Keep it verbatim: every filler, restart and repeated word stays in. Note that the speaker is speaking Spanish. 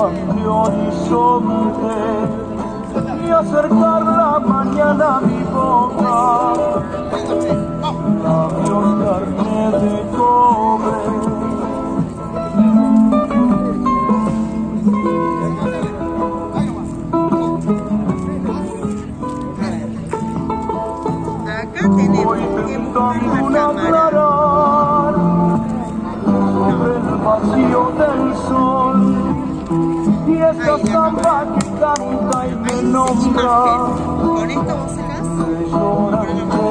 ante horizonte y acercar la mañana a mi boca, labios carne de cobre. Acá tenemos que buscar la cámara. Sobre el vacío del sol y esta samba que canta y me nombra. ¿Con esto vos sacás? Llorando